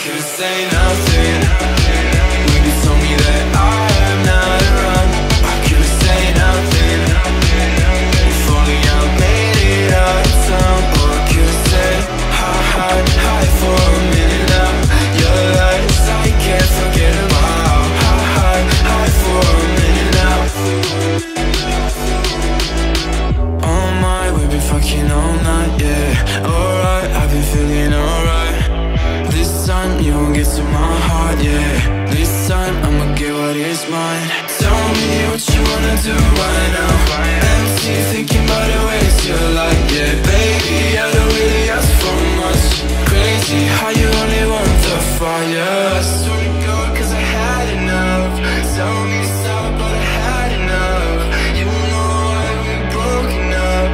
could've say nothing when you told me that I am not around. I could've say nothing if only I made it out of town. Or I could've said hi for a minute now. Your lies I can't forget about. Hi for a minute now. Oh my, we've been fucking all night, yeah. Alright, I've been feeling alright. This time you won't get to my heart, yeah. This time I'ma get what is mine. Tell me what you wanna do right now. Empty, thinking about the ways you're like, yeah. Baby, I don't really ask for much. Crazy how you only want the fire. I swear to God, cause I had enough. Tell me stop, but I had enough. You know why we're broken up.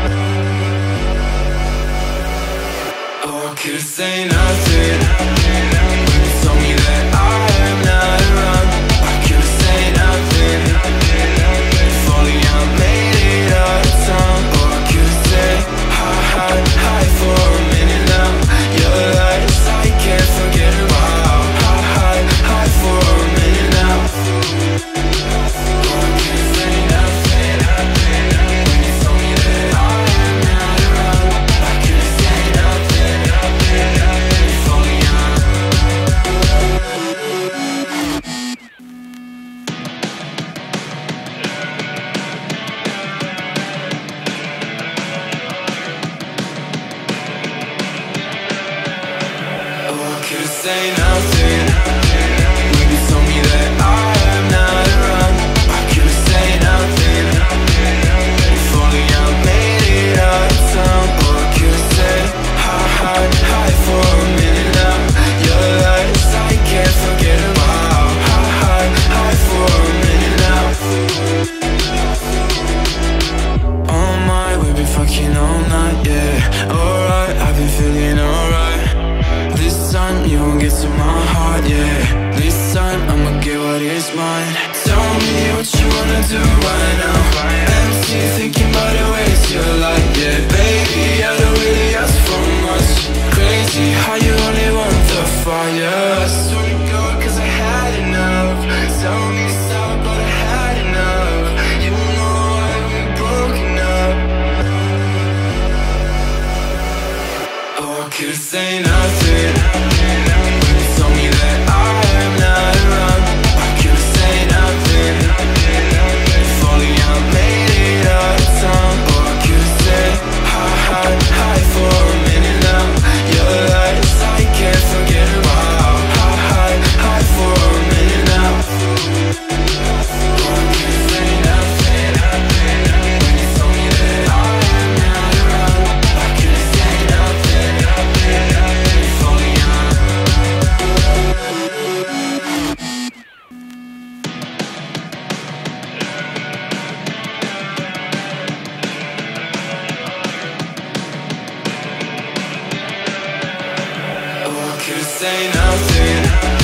Oh, I could've say nothing when you told me that I am not around. I could've say nothing if only I made it out of town. Or I could've said hi for a minute now. Your lies I can't forget about. Hi for a minute now. Or I could've say nothing when you told me that I am not around. I could've say nothing if only I. Oh, I could've say nothing when you told me that I am not around. I could've say nothing if only I made it out of town. Or I could've said hi for a minute now. Your lies I can't forget about. Hi for a minute now. Oh my, we've been fucking all night, yeah. Alright, I've been feeling alright. This time you won't get to my heart, yeah. This time I'ma get what is mine. Tell me what you wanna do right now. Empty, thinking about the ways you're like, yeah. Baby, I don't really ask for much. Crazy how you only want the fire. I swear to God, cause I had enough. Tell me stop, but I had enough. You know why we're broken up. Oh, I could've say nothing when you told me that I am not around. I could've say nothing if only I made it out of town. Or I could've said hi for a minute now. Your lies I can't forget about. Hi for a minute now. Or I could've say nothing when you told me that I am not around. I could've say nothing if only I. Oh, I could've say nothing